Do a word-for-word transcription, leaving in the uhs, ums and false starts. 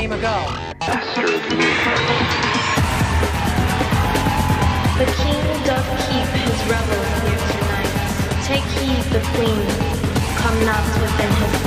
Naima, go. The king doth keep his revels here tonight. Take heed the queen, come not within his